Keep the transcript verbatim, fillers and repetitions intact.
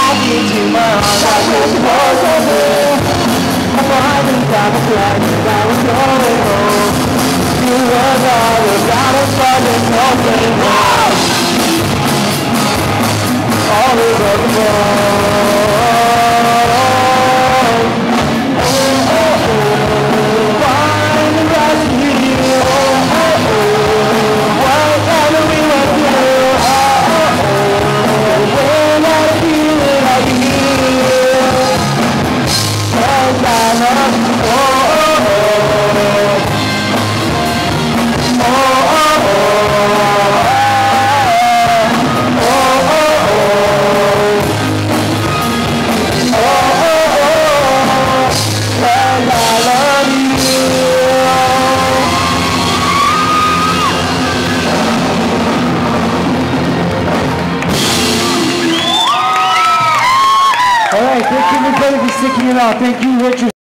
walk into my arms, I just was over. I finally got the flag and I was going home. You was all without a fucking something wrong. All over the world. All right, thank you everybody for sticking it out. Thank you, Richard.